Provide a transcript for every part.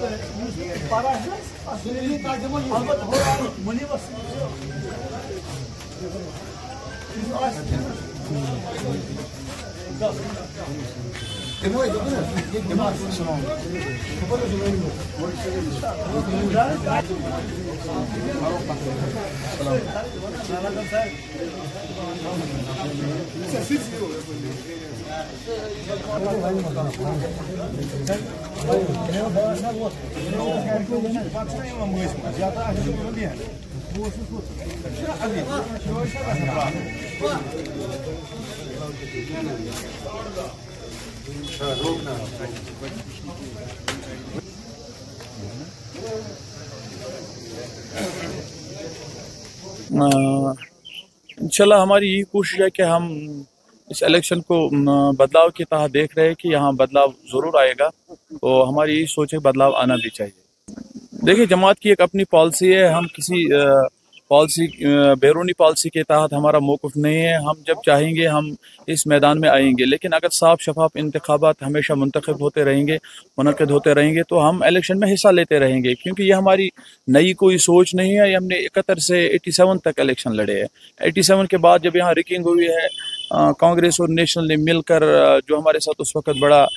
इंशाल्लाह हमारी यही कोशिश है कि हम इस इलेक्शन को बदलाव के तहत देख रहे हैं कि यहाँ बदलाव ज़रूर आएगा। तो हमारी यही सोच है बदलाव आना भी चाहिए। देखिए, जमात की एक अपनी पॉलिसी है। हम किसी पॉलिसी बैरूनी पॉलिसी के तहत हमारा मौक़िफ़ नहीं है। हम जब चाहेंगे हम इस मैदान में आएंगे, लेकिन अगर साफ शफाफ इंतखाबात हमेशा मुंतखब होते रहेंगे, मुनक़िद होते रहेंगे, तो हम इलेक्शन में हिस्सा लेते रहेंगे। क्योंकि ये हमारी नई कोई सोच नहीं है। ये हमने 71 से 87 तक इलेक्शन लड़े हैं। 87 के बाद जब यहाँ रिगिंग हुई है, कांग्रेस और नेशनल ने मिलकर जो हमारे साथ उस वक़्त बड़ा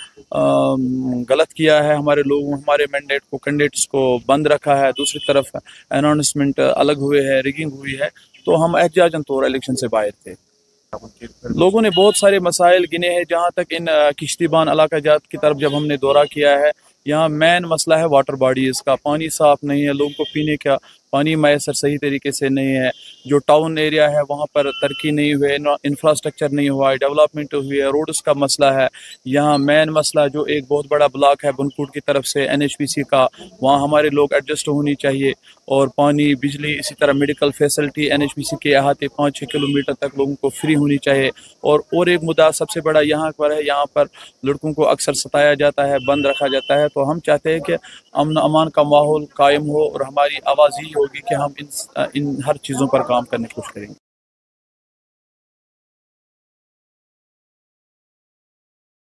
गलत किया है, हमारे लोगों हमारे मैंडेट को कैंडिडेट्स को बंद रखा है, दूसरी तरफ अनाउंसमेंट अलग हुए हैं, रिगिंग हुई है, तो हम एहतियाजन तौर इलेक्शन से बाहर थे। लोगों ने बहुत सारे मसाइल गिने हैं। जहाँ तक इन किश्तीबान इलाका जात की तरफ जब हमने दौरा किया है, यहाँ मेन मसला है वाटर बॉडीज़ का। पानी साफ़ नहीं है, लोगों को पीने का पानी मैसर सही तरीके से नहीं है। जो टाउन एरिया है वहाँ पर तरक्की नहीं हुई, इंफ्रास्ट्रक्चर नहीं हुआ है, डेवलपमेंट हुई है, रोड्स का मसला है। यहाँ मेन मसला जो एक बहुत बड़ा ब्लॉक है बनकोट की तरफ से NHPC का, वहाँ हमारे लोग एडजस्ट होनी चाहिए। और पानी, बिजली, इसी तरह मेडिकल फैसिलिटी NHPC के अहाते 5-6 किलोमीटर तक लोगों को फ्री होनी चाहिए। और एक मुद्दा सबसे बड़ा यहाँ पर है, यहाँ पर लड़कों को अक्सर सताया जाता है, बंद रखा जाता है। तो हम चाहते हैं कि अमन अमान का माहौल कायम हो, और हमारी आवाज़ ही होगी कि हम इन हर चीज़ों पर काम करने की कोशिश करेंगे।